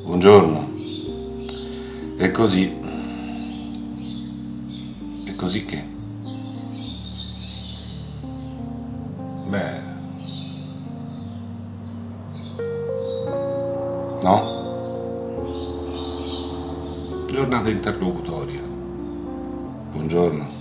Buongiorno. E così? E così che? Beh... No? Giornata interlocutoria. Buongiorno.